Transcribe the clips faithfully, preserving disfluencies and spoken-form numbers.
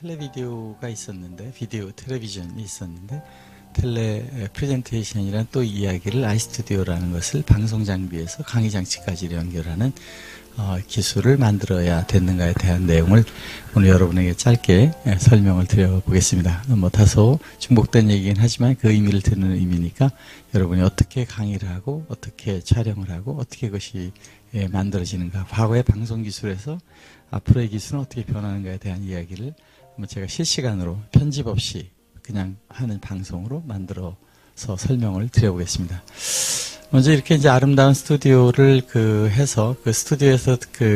텔레비디오가 있었는데, 비디오 텔레비전이 있었는데, 텔레 프레젠테이션이란 또 이야기를 아이스튜디오라는 것을 방송 장비에서 강의 장치까지 연결하는 어, 기술을 만들어야 됐는가에 대한 내용을 오늘 여러분에게 짧게 예, 설명을 드려보겠습니다. 뭐 다소 중복된 얘기긴 하지만 그 의미를 드는 의미니까 여러분이 어떻게 강의를 하고 어떻게 촬영을 하고 어떻게 그것이 예, 만들어지는가, 과거의 방송 기술에서 앞으로의 기술은 어떻게 변하는가에 대한 이야기를 뭐 제가 실시간으로 편집 없이 그냥 하는 방송으로 만들어서 설명을 드려보겠습니다. 먼저 이렇게 이제 아름다운 스튜디오를 그 해서 그 스튜디오에서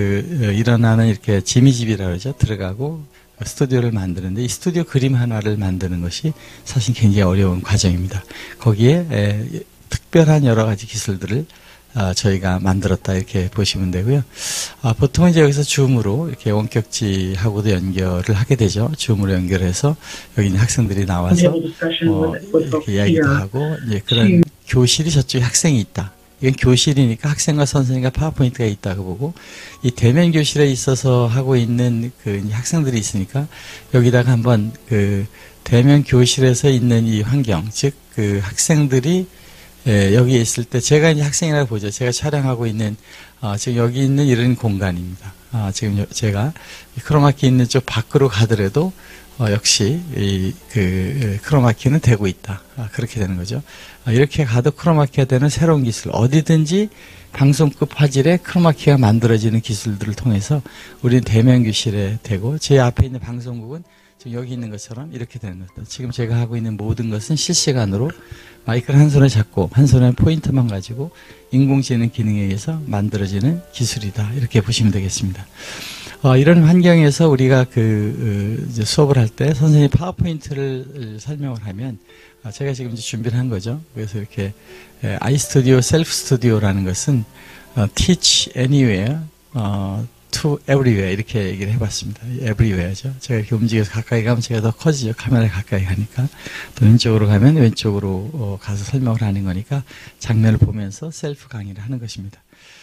그 일어나는 이렇게 지미집이라 그러죠. 들어가고 스튜디오를 만드는데 이 스튜디오 그림 하나를 만드는 것이 사실 굉장히 어려운 과정입니다. 거기에 에, 특별한 여러 가지 기술들을 아, 저희가 만들었다 이렇게 보시면 되고요. 아, 보통 이제 여기서 줌으로 이렇게 원격지하고도 연결을 하게 되죠. 줌으로 연결해서 여기 있는 학생들이 나와서 어, 이렇게 이야기도 하고 이제 그런 교실이 저쪽에 학생이 있다. 이건 교실이니까 학생과 선생님과 파워포인트가 있다고 보고 이 대면 교실에 있어서 하고 있는 그 학생들이 있으니까 여기다가 한번 그 대면 교실에서 있는 이 환경, 즉 그 학생들이 예, 여기에 있을 때 제가 이제 학생이라고 보죠. 제가 촬영하고 있는 어, 지금 여기 있는 이런 공간입니다. 아, 지금 요, 제가 크로마키 있는 쪽 밖으로 가더라도 어, 역시 이, 그 크로마키는 되고 있다. 아, 그렇게 되는 거죠. 아, 이렇게 가도 크로마키가 되는 새로운 기술, 어디든지 방송급 화질의 크로마키가 만들어지는 기술들을 통해서 우리는 대면 교실에 되고 제 앞에 있는 방송국은 지금 여기 있는 것처럼 이렇게 되는 겁니다. 지금 제가 하고 있는 모든 것은 실시간으로 마이크를 한 손에 잡고 한 손에 포인트만 가지고 인공지능 기능에 의해서 만들어지는 기술이다. 이렇게 보시면 되겠습니다. 어, 이런 환경에서 우리가 그 어, 이제 수업을 할 때 선생님이 파워포인트를 설명을 하면 어, 제가 지금 이제 준비를 한 거죠. 그래서 이렇게 에, 아이스튜디오 셀프 스튜디오라는 것은 어, teach anywhere, 어, to everywhere 이렇게 얘기를 해봤습니다. everywhere죠. 제가 이렇게 움직여서 가까이 가면 제가 더 커지죠. 카메라에 가까이 가니까. 또 왼쪽으로 가면 왼쪽으로 어, 가서 설명을 하는 거니까 장면을 보면서 셀프 강의를 하는 것입니다.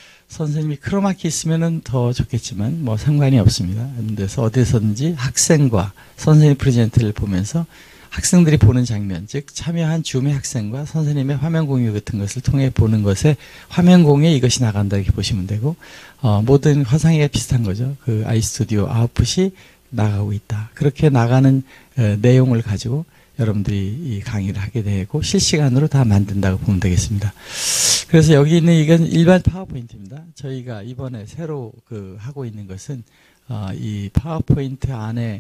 선생님이 크로마키 있으면 더 좋겠지만 뭐 상관이 없습니다. 그래서 어디서든지 학생과 선생님 프레젠트를 보면서 학생들이 보는 장면, 즉 참여한 줌의 학생과 선생님의 화면 공유 같은 것을 통해 보는 것에 화면 공유에 이것이 나간다 이렇게 보시면 되고 어, 모든 화상회가 비슷한 거죠. 그 아이스튜디오 아웃풋이 나가고 있다. 그렇게 나가는 에, 내용을 가지고 여러분들이 이 강의를 하게 되고 실시간으로 다 만든다고 보면 되겠습니다. 그래서 여기 있는 이건 일반 파워포인트입니다. 저희가 이번에 새로 그 하고 있는 것은 어, 이 파워포인트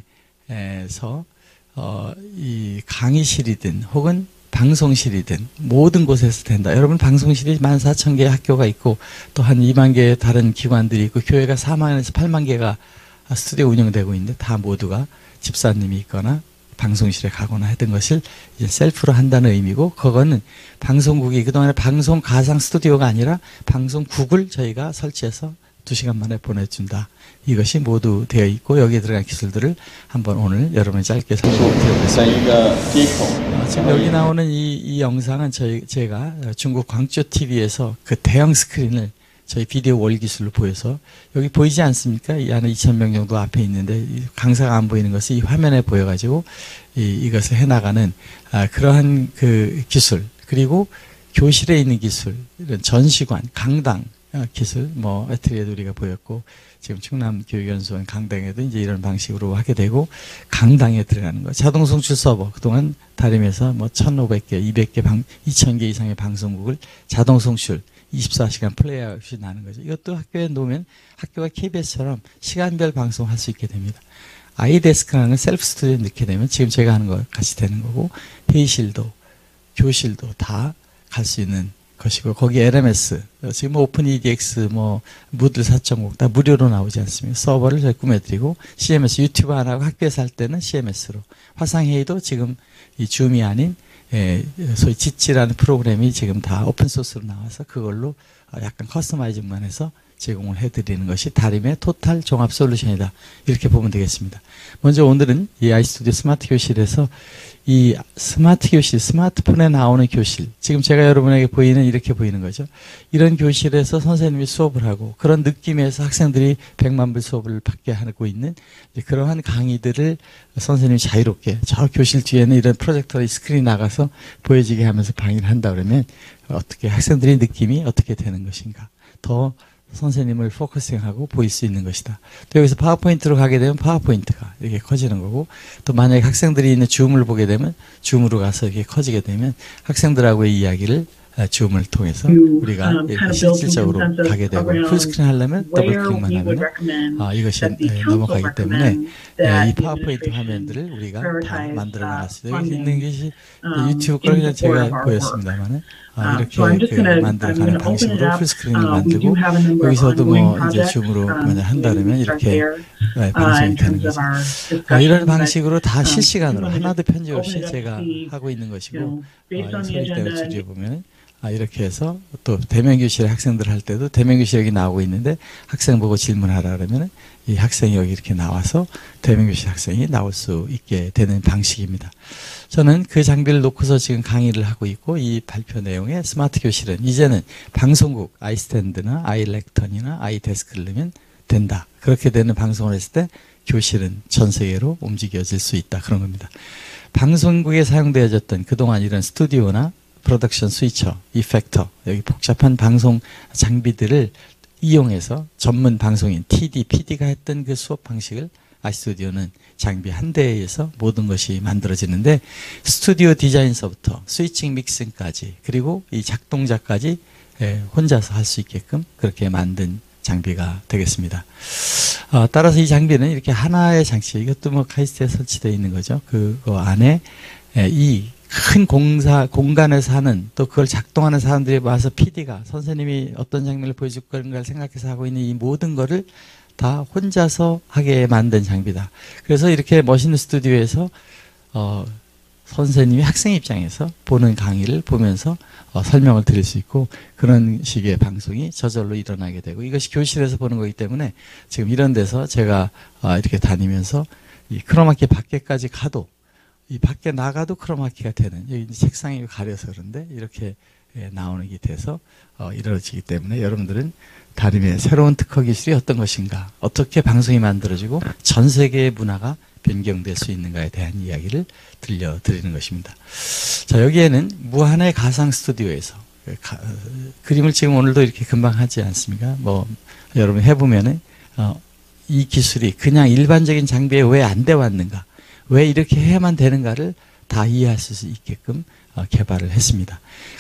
안에서 어, 이 강의실이든 혹은 방송실이든 모든 곳에서 된다. 여러분 방송실이 만 사천 개의 학교가 있고 또 한 이만 개의 다른 기관들이 있고 교회가 사만에서 팔만 개가 스튜디오 운영되고 있는데 다 모두가 집사님이 있거나 방송실에 가거나 했던 것을 이제 셀프로 한다는 의미고 그거는 방송국이 그동안에 방송 가상 스튜디오가 아니라 방송국을 저희가 설치해서 두 시간 만에 보내준다. 이것이 모두 되어 있고 여기에 들어간 기술들을 한번 오늘 여러분이 짧게 설명드리겠습니다. 어, 지금 여기 나오는 이, 이 영상은 저희, 제가 중국 광주티비에서 그 대형 스크린을 저희 비디오 월 기술로 보여서 여기 보이지 않습니까? 이 안에 이천 명 정도 앞에 있는데 강사가 안 보이는 것을 이 화면에 보여가지고 이, 이것을 해나가는 아, 그러한 그 기술 그리고 교실에 있는 기술, 이런 전시관, 강당 기술, 뭐 애트리에도 우리가 보였고 지금 충남교육연수원 강당에도 이제 이런 방식으로 하게 되고 강당에 들어가는 거. 자동 송출 서버 그동안 다림에서 뭐 천오백 개, 이백 개, 방, 이천 개 이상의 방송국을 자동 송출 이십사 시간 플레이아웃이 나는 거죠. 이것도 학교에 놓으면 학교가 케이비에스처럼 시간별 방송할 수 있게 됩니다. 아이데스크라는 셀프 스튜디오에 넣게 되면 지금 제가 하는 거 같이 되는 거고 회의실도 교실도 다 갈 수 있는 것이고 거기 엘엠에스 지금 오픈 이디엑스 뭐 무들 사 점 오 다 무료로 나오지 않습니까? 서버를 저희 꾸며드리고 씨엠에스 유튜브 안 하고 학교에서 할 때는 씨엠에스로 화상회의도 지금 이 줌이 아닌 예, 소위 지치라는 프로그램이 지금 다 오픈소스로 나와서 그걸로 약간 커스터마이징만 해서 제공을 해드리는 것이 다림의 토탈 종합 솔루션이다. 이렇게 보면 되겠습니다. 먼저 오늘은 이 아이스튜디오 스마트 교실에서 이 스마트 교실, 스마트폰에 나오는 교실, 지금 제가 여러분에게 보이는 이렇게 보이는 거죠. 이런 교실에서 선생님이 수업을 하고 그런 느낌에서 학생들이 백만 불 수업을 받게 하고 있는 그러한 강의들을 선생님이 자유롭게 저 교실 뒤에는 이런 프로젝터의 스크린이 나가서 보여지게 하면서 강의를 한다 그러면 어떻게 학생들의 느낌이 어떻게 되는 것인가. 더 선생님을 포커싱하고 보일 수 있는 것이다. 또 여기서 파워포인트로 가게 되면 파워포인트가 이렇게 커지는 거고, 또 만약에 학생들이 있는 줌을 보게 되면 줌으로 가서 이렇게 커지게 되면 학생들하고의 이야기를 줌을 통해서 우리가 um, 실질적으로 가게 되고, 풀스크린 하려면 더블클릭만 하면 아, 이것이 네, 넘어가기 때문에 네, 이 파워포인트 화면들을 우리가 다 만들어 나갈 수 있어요. 여기 있는 것이 유튜브 걸 그냥 제가 보였습니다만 아, 이렇게 그 만들어가는 방식으로 풀스크린을 만들고, 여기서도 뭐 이제 줌으로 만약 한다면 이렇게 네, 방송이 되는 거죠. 아, 이런 방식으로 다 실시간으로 하나도 편집 없이 제가 하고 있는 것이고, 아, 소리 때문에 줄여보면 아, 이렇게 해서 또 대면교실에 학생들 할 때도 대면교실 여기 나오고 있는데 학생 보고 질문하라 그러면 이 학생이 여기 이렇게 나와서 대면교실 학생이 나올 수 있게 되는 방식입니다. 저는 그 장비를 놓고서 지금 강의를 하고 있고, 이 발표 내용의 스마트 교실은 이제는 방송국 아이스탠드나 아이렉턴이나 아이데스크를 넣으면 된다. 그렇게 되는 방송을 했을 때 교실은 전 세계로 움직여질 수 있다. 그런 겁니다. 방송국에 사용되어졌던 그동안 이런 스튜디오나 프로덕션 스위처, 이펙터, 여기 복잡한 방송 장비들을 이용해서 전문 방송인 티디, 피디가 했던 그 수업 방식을 아이스튜디오는 장비 한 대에서 모든 것이 만들어지는데, 스튜디오 디자인서부터 스위칭 믹싱까지 그리고 이 작동자까지 혼자서 할 수 있게끔 그렇게 만든 장비가 되겠습니다. 어, 따라서 이 장비는 이렇게 하나의 장치, 이것도 뭐 카이스트에 설치되어 있는 거죠. 그거 안에 이 큰 공사, 공간에서 하는, 또 그걸 작동하는 사람들이 와서 피디가 선생님이 어떤 장면을 보여줄 건가를 생각해서 하고 있는 이 모든 거를 다 혼자서 하게 만든 장비다. 그래서 이렇게 멋있는 스튜디오에서 어, 선생님이 학생 입장에서 보는 강의를 보면서 어, 설명을 드릴 수 있고, 그런 식의 방송이 저절로 일어나게 되고, 이것이 교실에서 보는 거기 때문에 지금 이런 데서 제가 어, 이렇게 다니면서 이 크로마키 밖에까지 가도, 이 밖에 나가도 크로마키가 되는, 여기 책상이 가려서 그런데 이렇게 예, 나오는 게 돼서 어, 이루어지기 때문에 여러분들은 다림의 새로운 특허 기술이 어떤 것인가, 어떻게 방송이 만들어지고 전 세계의 문화가 변경될 수 있는가에 대한 이야기를 들려드리는 것입니다. 자, 여기에는 무한의 가상 스튜디오에서 가, 그림을 지금 오늘도 이렇게 금방 하지 않습니까? 뭐 여러분 해보면은 어, 이 기술이 그냥 일반적인 장비에 왜 안 돼 왔는가, 왜 이렇게 해야만 되는가를 다 이해할 수 있게끔 어, 개발을 했습니다.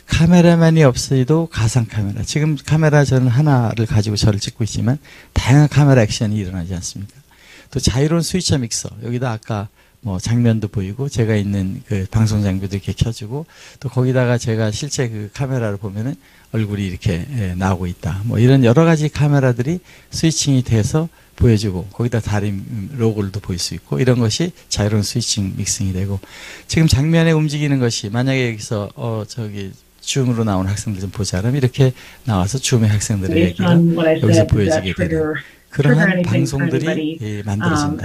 카메라맨이 없어도 가상 카메라, 지금 카메라 저는 하나를 가지고 저를 찍고 있지만 다양한 카메라 액션이 일어나지 않습니까? 또 자유로운 스위처 믹서, 여기다 아까 뭐 장면도 보이고 제가 있는 그 방송 장비도 이렇게 켜주고, 또 거기다가 제가 실제 그 카메라를 보면은 얼굴이 이렇게 예, 나오고 있다. 뭐 이런 여러 가지 카메라들이 스위칭이 돼서 보여주고, 거기다 다림 로고도 보일 수 있고, 이런 것이 자유로운 스위칭 믹싱이 되고, 지금 장면에 움직이는 것이 만약에 여기서 어 저기 줌으로 나온 학생들 좀 보자 그러면 이렇게 나와서 줌의 학생들의 얘기가 여기서 보여지게 되는 그러한 방송들이 예, 만들어진다.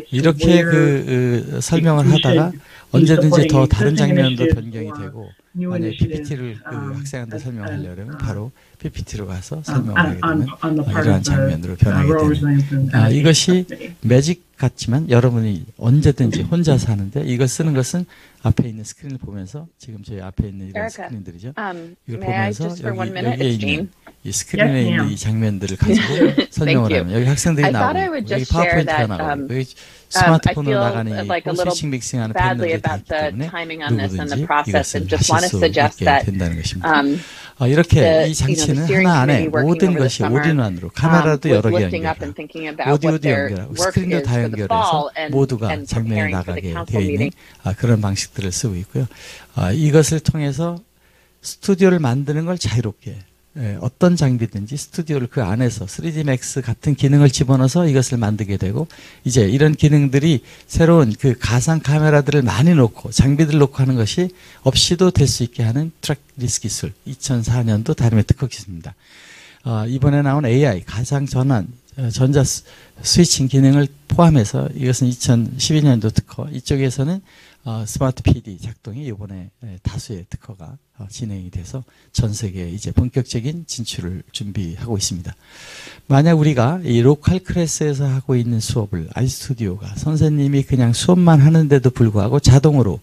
이렇게 그, 그 설명을 하다가 언제든지 더 다른 장면도 변경이 되고, 만약에 피피티를 그 학생한테 설명하려면 바로 피피티로 가서 설명을 하게 되면 이러한 장면으로 변하게 되는, 아, 이것이 매직 같지만 여러분이 언제든지 혼자서 하는데, 이걸 쓰는 것은 앞에 있는 스크린을 보면서, 지금 저희 앞에 있는 이런 스크린들이죠. Um, 이걸 may I 보면서 just for one 여기, minute, 여기에 it's 있는 Jean. 이 스크린에 Yes, 있는 ma'am. 이 장면들을 가지고 설명을 you. 하면 여기 학생들이 I thought I 나오고, would 여기 just share 파워포인트가 that, 나오고, um, 여기 Um, I 스마트폰으로 feel 나가는 이 like a little 스위칭 믹싱하는 badly 패널들이 다 about 있기 the 때문에 timing on this and 누구든지 the process, 이것을 and just 하실 want to 수 suggest 있게 that 된다는 것입니다. um, 어, 이렇게 the, 이 you know, the 장치는 steering 하나 안에 committee working 모든 over the 것이 summer 올인원으로 um, 카메라도 was 여러 개 lifting up 연결하고 and thinking about what 오디오도 their 연결하고 work 스크린도 is 다 for the fall 연결해서 and, 모두가 and 장면에 preparing for the 나가게 council 되어 있는 meeting. 아, 그런 방식들을 쓰고 있고요. 아, 이것을 통해서 스튜디오를 만드는 걸 자유롭게, 예, 어떤 장비든지 스튜디오를 그 안에서 쓰리디 맥스 같은 기능을 집어넣어서 이것을 만들게 되고, 이제 이런 기능들이 새로운 그 가상 카메라들을 많이 놓고 장비들을 놓고 하는 것이 없이도 될 수 있게 하는 트랙리스 기술, 이천사 년도 다림의 특허 기술입니다. 어, 이번에 나온 에이아이 가상 전환, 전자 스위칭 기능을 포함해서 이것은 이천십이 년도 특허, 이쪽에서는 어, 스마트 피디 작동이 이번에 다수의 특허가 어, 진행이 돼서 전 세계에 이제 본격적인 진출을 준비하고 있습니다. 만약 우리가 이 로컬 클래스에서 하고 있는 수업을 아이스튜디오가 선생님이 그냥 수업만 하는데도 불구하고 자동으로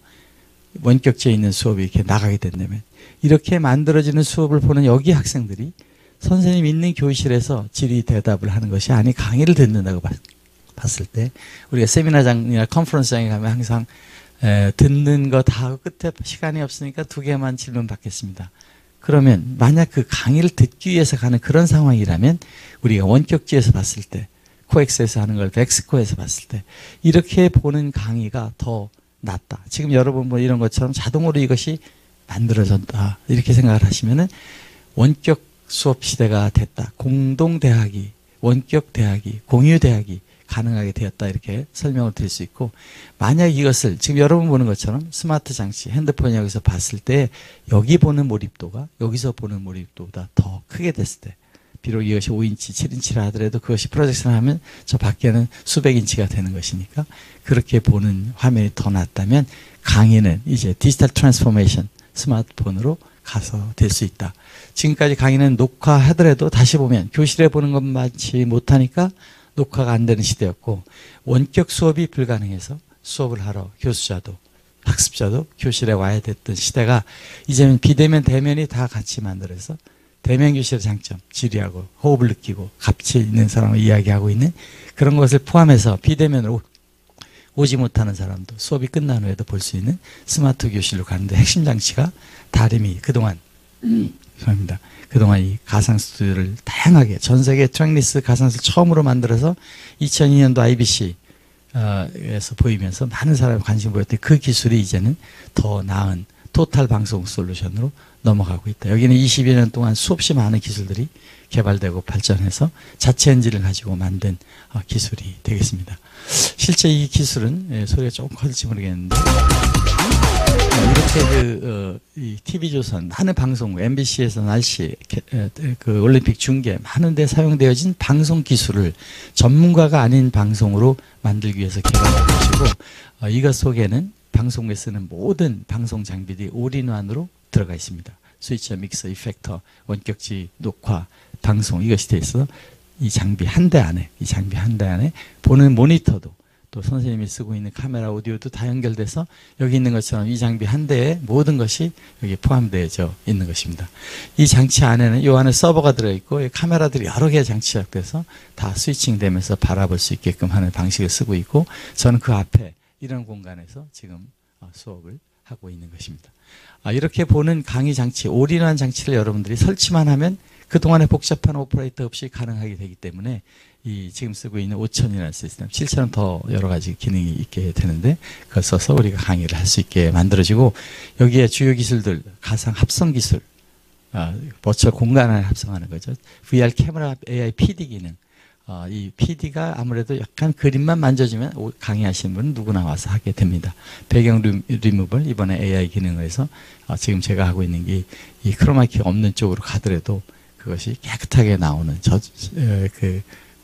원격제에 있는 수업이 이렇게 나가게 된다면, 이렇게 만들어지는 수업을 보는 여기 학생들이 선생님 있는 교실에서 질의 대답을 하는 것이 아니 강의를 듣는다고 봤을 때, 우리가 세미나장이나 컨퍼런스장에 가면 항상 에, 듣는 거 다 하고 끝에 시간이 없으니까 두 개만 질문 받겠습니다. 그러면 만약 그 강의를 듣기 위해서 가는 그런 상황이라면 우리가 원격지에서 봤을 때, 코엑스에서 하는 걸 엑스코에서 봤을 때 이렇게 보는 강의가 더 낫다. 지금 여러분 뭐 이런 것처럼 자동으로 이것이 만들어졌다 이렇게 생각을 하시면은 원격 수업 시대가 됐다. 공동 대학이, 원격 대학이, 공유 대학이 가능하게 되었다 이렇게 설명을 드릴 수 있고, 만약 이것을 지금 여러분 보는 것처럼 스마트 장치, 핸드폰 여기서 봤을 때 여기 보는 몰입도가 여기서 보는 몰입도보다 더 크게 됐을 때, 비록 이것이 오 인치, 칠 인치라 하더라도 그것이 프로젝션 하면 저 밖에는 수백 인치가 되는 것이니까 그렇게 보는 화면이 더 낫다면 강의는 이제 디지털 트랜스포메이션 스마트폰으로 가서 될 수 있다. 지금까지 강의는 녹화하더라도 다시 보면 교실에 보는 것 마치 못하니까 녹화가 안 되는 시대였고, 원격 수업이 불가능해서 수업을 하러 교수자도 학습자도 교실에 와야 됐던 시대가 이제는 비대면 대면이 다 같이 만들어서 대면 교실의 장점, 질의하고 호흡을 느끼고 같이 있는 사람을 이야기하고 있는 그런 것을 포함해서 비대면으로 오지 못하는 사람도 수업이 끝난 후에도 볼 수 있는 스마트 교실로 가는데, 핵심 장치가 다름이 그동안 음. 죄송합니다. 그동안 이 가상 스튜디오를 다양하게 전 세계 트랙리스 가상스를 처음으로 만들어서 이천이 년도 아이비씨에서 보이면서 많은 사람이 관심 보였던 그 기술이 이제는 더 나은 토탈 방송 솔루션으로 넘어가고 있다. 여기는 이십여 년 동안 수없이 많은 기술들이 개발되고 발전해서 자체 엔진을 가지고 만든 기술이 되겠습니다. 실제 이 기술은 소리가 조금 커질지 모르겠는데, 이렇게 그, 어, 이 티비조선 많은 방송국, 엠비씨에서 날씨, 그 올림픽 중계 많은 데 사용되어진 방송 기술을 전문가가 아닌 방송으로 만들기 위해서 개발한 것이고, 어, 이것 속에는 방송국에 쓰는 모든 방송 장비들이 올인원으로 들어가 있습니다. 스위처, 믹서, 이펙터, 원격지, 녹화, 방송 이것이 돼 있어서 이 장비 한 대 안에, 이 장비 한 대 안에 보는 모니터도 또 선생님이 쓰고 있는 카메라, 오디오도 다 연결돼서 여기 있는 것처럼 이 장비 한 대에 모든 것이 여기 포함되어 있는 것입니다. 이 장치 안에는 이 안에 서버가 들어있고 카메라들이 여러 개의 장치가 돼서 다 스위칭되면서 바라볼 수 있게끔 하는 방식을 쓰고 있고, 저는 그 앞에 이런 공간에서 지금 수업을 하고 있는 것입니다. 이렇게 보는 강의 장치, 올인원 장치를 여러분들이 설치만 하면 그동안의 복잡한 오퍼레이터 없이 가능하게 되기 때문에 이 지금 쓰고 있는 오천이라는 시스템, 칠천은 더 여러 가지 기능이 있게 되는데 그걸 써서 우리가 강의를 할 수 있게 만들어지고, 여기에 주요 기술들, 가상 합성 기술, 아, 버추얼 공간을 합성하는 거죠. 브이알 캐머라, 에이아이 피디 기능, 어, 이 피디가 아무래도 약간 그림만 만져주면 강의하시는 분은 누구나 와서 하게 됩니다. 배경 리무벌, 이번에 에이아이 기능을 해서 어, 지금 제가 하고 있는 게 이 크로마키 없는 쪽으로 가더라도 그것이 깨끗하게 나오는 저, 어, 그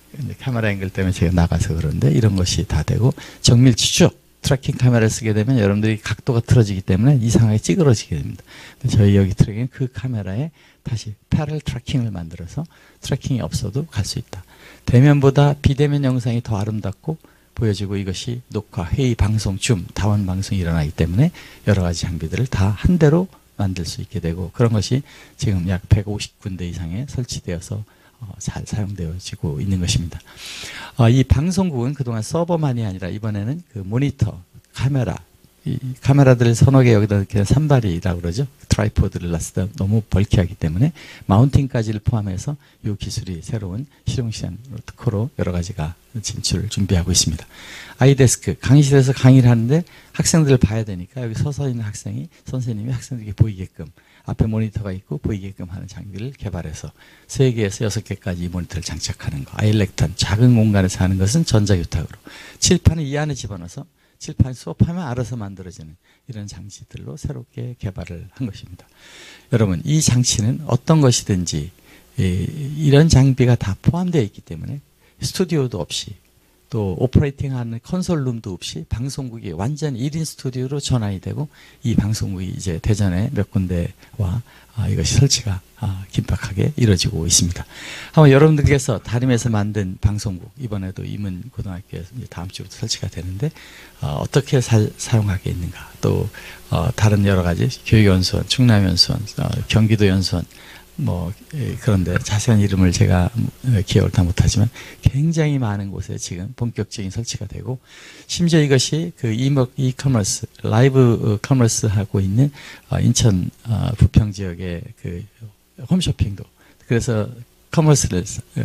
카메라 앵글 때문에 제가 나가서 그런데 이런 것이 다 되고, 정밀 추적 트래킹 카메라를 쓰게 되면 여러분들이 각도가 틀어지기 때문에 이상하게 찌그러지게 됩니다. 저희 여기 트랙은 그 카메라에 다시 패럴 트래킹을 만들어서 트래킹이 없어도 갈 수 있다. 대면보다 비대면 영상이 더 아름답고 보여지고, 이것이 녹화, 회의, 방송, 줌, 다원 방송이 일어나기 때문에 여러 가지 장비들을 다 한 대로 만들 수 있게 되고, 그런 것이 지금 약 백오십 군데 이상에 설치되어서 어, 잘 사용되어지고 있는 것입니다. 어, 이 방송국은 그동안 서버만이 아니라 이번에는 그 모니터, 카메라, 이 카메라들을 서너 개 여기다 이렇게 산발이라고 그러죠. 트라이포드를 놨을 때 너무 벌키하기 때문에 마운팅까지를 포함해서 이 기술이 새로운 실용시장 특허로 여러 가지가 진출을 준비하고 있습니다. 아이데스크, 강의실에서 강의를 하는데 학생들을 봐야 되니까 여기 서서 있는 학생이 선생님이 학생들에게 보이게끔 앞에 모니터가 있고 보이게끔 하는 장비를 개발해서 세 개에서 여섯 개까지 이 모니터를 장착하는 거. 아일렉탄, 작은 공간에서 하는 것은 전자유탁으로. 칠판을 이 안에 집어넣어서 칠판 수업하면 알아서 만들어지는 이런 장치들로 새롭게 개발을 한 것입니다. 여러분, 이 장치는 어떤 것이든지 이런 장비가 다 포함되어 있기 때문에 스튜디오도 없이 또 오퍼레이팅하는 컨솔룸도 없이 방송국이 완전 일 인 스튜디오로 전환이 되고 이 방송국이 이제 대전에 몇 군데와 아, 이것이 설치가 아, 긴박하게 이루어지고 있습니다. 한번 여러분들께서 다림에서 만든 방송국 이번에도 임은고등학교에서 이제 다음 주부터 설치가 되는데 어, 어떻게 사, 사용하게 있는가 또 어, 다른 여러 가지 교육연수원, 충남연수원, 어, 경기도연수원 뭐 그런데 자세한 이름을 제가 기억을 다 못하지만 굉장히 많은 곳에 지금 본격적인 설치가 되고 심지어 이것이 그 이먹 이커머스 라이브 커머스 하고 있는 인천 부평 지역의 그 홈쇼핑도 그래서 커머스를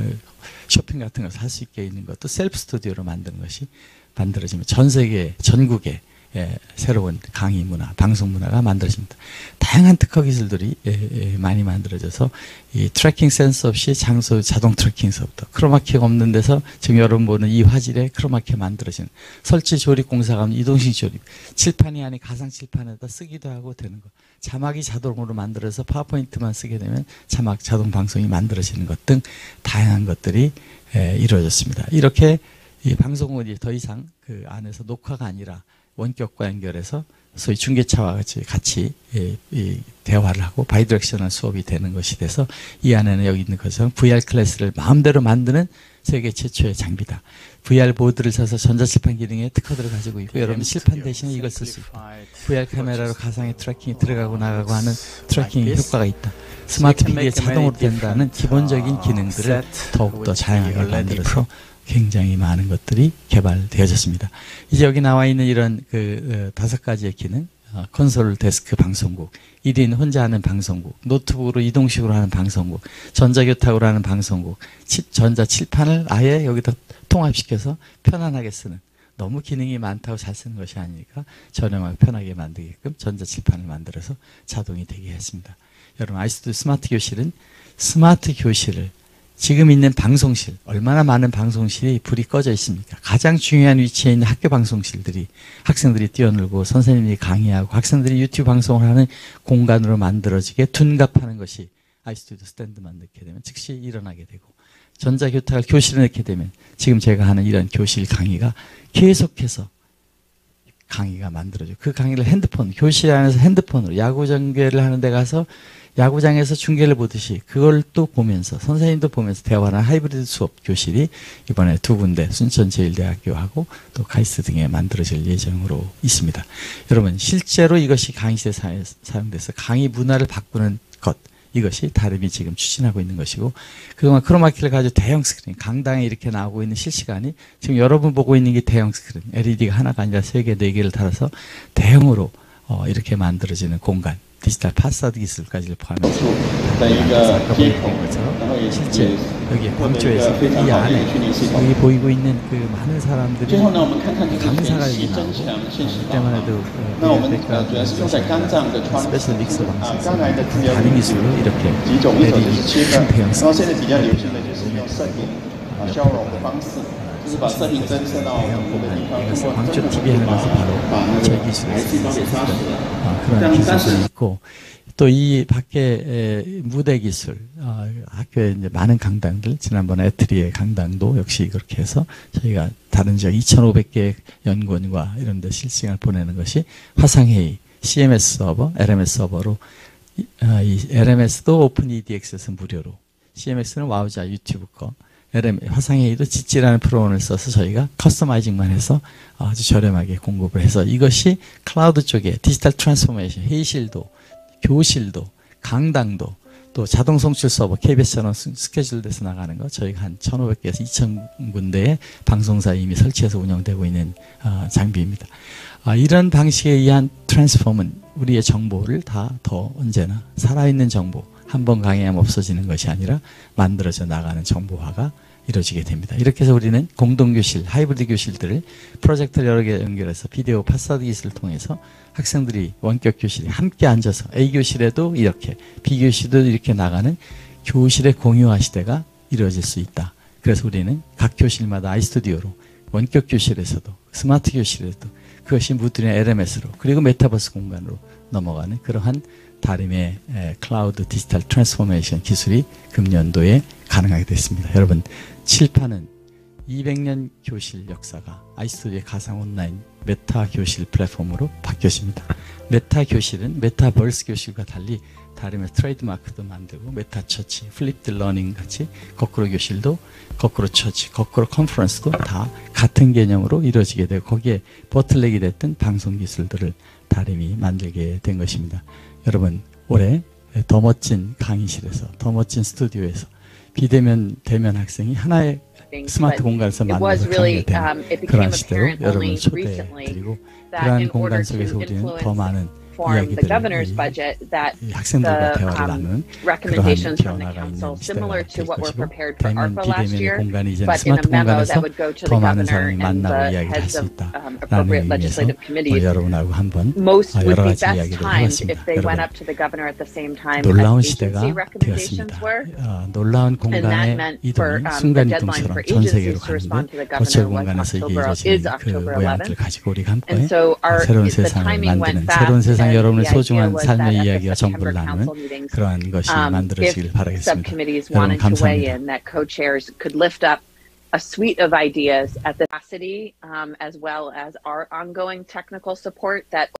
쇼핑 같은 걸 살 수 있게 있는 것도 셀프 스튜디오로 만드는 것이 만들어지면 전 세계 전국에 예, 새로운 강의 문화, 방송 문화가 만들어집니다. 다양한 특허 기술들이 예, 예, 많이 만들어져서 이 트래킹 센서 없이 장소 자동 트래킹서부터 크로마키가 없는 데서 지금 여러분 보는 이 화질에 크로마키가 만들어지는 설치 조립 공사가 하면 이동식 조립, 칠판이 아닌 가상 칠판에다 쓰기도 하고 되는 거. 자막이 자동으로 만들어서 파워포인트만 쓰게 되면 자막 자동 방송이 만들어지는 것 등 다양한 것들이 예, 이루어졌습니다. 이렇게 이 방송은 더 이상 그 안에서 녹화가 아니라 원격과 연결해서 소위 중계차와 같이 같이 예, 이 대화를 하고 바이디렉셔널 수업이 되는 것이 돼서 이 안에는 여기 있는 것처럼 브이알 클래스를 마음대로 만드는 세계 최초의 장비다. 브이알 보드를 써서 전자칠판 기능의 특허들을 가지고 있고 여러분 칠판 대신에 이걸 쓸 수 있다. 브이알 카메라로 가상의 트래킹이 들어가고 나가고 하는 트래킹 효과가 있다. 스마트 피디에 자동으로 된다는 기본적인 기능들을 더욱더 다양하게 만들어서 굉장히 많은 것들이 개발되어졌습니다. 이제 여기 나와 있는 이런 그 어, 다섯 가지의 기능, 어, 콘솔 데스크 방송국, 일 인 혼자 하는 방송국, 노트북으로 이동식으로 하는 방송국, 전자교탁으로 하는 방송국, 치, 전자 칠판을 아예 여기다 통합시켜서 편안하게 쓰는 너무 기능이 많다고 잘 쓰는 것이 아니니까 저렴하게 편하게 만들게끔 전자 칠판을 만들어서 자동이 되게 했습니다. 여러분 아이스튜디오 스마트 교실은 스마트 교실을 지금 있는 방송실, 얼마나 많은 방송실이 불이 꺼져 있습니까? 가장 중요한 위치에 있는 학교 방송실들이 학생들이 뛰어놀고 선생님이 강의하고 학생들이 유튜브 방송을 하는 공간으로 만들어지게 둔갑하는 것이 아이스튜디오 스탠드만 넣게 되면 즉시 일어나게 되고 전자교탁을 교실에 넣게 되면 지금 제가 하는 이런 교실 강의가 계속해서 강의가 만들어져요. 그 강의를 핸드폰, 교실 안에서 핸드폰으로 야구 전개를 하는 데 가서 야구장에서 중계를 보듯이 그걸 또 보면서 선생님도 보면서 대화하는 하이브리드 수업 교실이 이번에 두 군데 순천제일대학교하고 또 카이스트 등에 만들어질 예정으로 있습니다. 여러분 실제로 이것이 강의실에 사용돼서 강의 문화를 바꾸는 것 이것이 다림이 지금 추진하고 있는 것이고 그동안 크로마키를 가지고 대형 스크린 강당에 이렇게 나오고 있는 실시간이 지금 여러분 보고 있는 게 대형 스크린 엘이디가 하나가 아니라 세 개, 네 개를 달아서 대형으로 어, 이렇게 만들어지는 공간 디지털 파사드 기술까지를 포함해서 아까 보이는 것처럼 실제 여기 광주에서 이 안에 여기 보이고 있는 그 많은 사람들이 강사가 여기 나오고 그때만 해도 에어백과 스페셜 믹서 방식에서 다른 기술로 이렇게 엘이디 큰 대형 이것을 광주 티비 하는 것은 바로 저희 기술에서 그런 기술이 있고 또 이 밖에 무대 기술 학교에 이제 많은 강당들 지난번에 에트리의 강당도 역시 그렇게 해서 저희가 다른 지역 이천오백 개 연구원과 이런 데 실시간을 보내는 것이 화상회의 씨엠에스 서버, 엘엠에스 서버로 이 엘엠에스도 오픈이디엑스에서 무료로 씨엠엑스는 와우자 유튜브 거 엘엠, 화상회의도 지지라는 프로그램을 써서 저희가 커스터마이징만 해서 아주 저렴하게 공급을 해서 이것이 클라우드 쪽에 디지털 트랜스포메이션, 회의실도, 교실도, 강당도, 또 자동 송출 서버, 케이비에스처럼 스케줄돼서 나가는 거 저희가 한 천오백 개에서 이천 군데의 방송사 이미 설치해서 운영되고 있는 어, 장비입니다. 아, 이런 방식에 의한 트랜스폼은 우리의 정보를 다 더 언제나 살아있는 정보, 한 번 강의하면 없어지는 것이 아니라 만들어져 나가는 정보화가 이루어지게 됩니다. 이렇게 해서 우리는 공동교실, 하이브리드 교실들을 프로젝터를 여러 개 연결해서 비디오 파사드 기술을 통해서 학생들이 원격 교실에 함께 앉아서 A교실에도 이렇게 B교실도 이렇게 나가는 교실의 공유화 시대가 이루어질 수 있다. 그래서 우리는 각 교실마다 아이스튜디오로 원격 교실에서도 스마트 교실에도 그것이 무드의 엘엠에스로 그리고 메타버스 공간으로 넘어가는 그러한 다림의 클라우드 디지털 트랜스포메이션 기술이 금년도에 가능하게 됐습니다. 여러분 칠판은 이백 년 교실 역사가 아이스튜디오의 가상 온라인 메타 교실 플랫폼으로 바뀌었습니다. 메타 교실은 메타버스 교실과 달리 다르면서 트레이드마크도 만들고 메타 처치, 플립드 러닝 같이 거꾸로 교실도 거꾸로 처치, 거꾸로 컨퍼런스도 다 같은 개념으로 이루어지게 되고 거기에 보틀렉이 됐던 방송 기술들을 다름이 만들게 된 것입니다. 여러분 올해 더 멋진 강의실에서 더 멋진 스튜디오에서 비대면 대면 학생이 하나의 스마트 공간에서 만나서 강의가 되는 그러한 시대로 여러분을 초대해드리고 그러한 공간 속에서 우리는 더 많은 이야기들을 이 학생들과 대화를 나누는 그러한 변화가 있는 시대가 될 것이고 대면 비대면의 공간이 이제는 스마트 공간에서 더 많은 사람이 만나고 이야기를 할 수 있다라는 의미에서 어, 여러분하고 한번 어, 여러 가지 이야기를 해봤습니다. 여러분 놀라운 시대가 되었습니다. 어, 놀라운 공간의 이동이 순간이동처럼 전 세계로 가는데 버추얼 공간에서 이게 이루어지는 그 모양들을 가지고 우리가 함께 새로운 세상을 만드는 새로운 세상 여러분의 소중한 삶의 이야기와 정보를 나누는 그러한 것이 만들어지길 바라겠습니다. 여러분 감사합니다. A suite of ideas at the capacity um, as well as our ongoing technical support that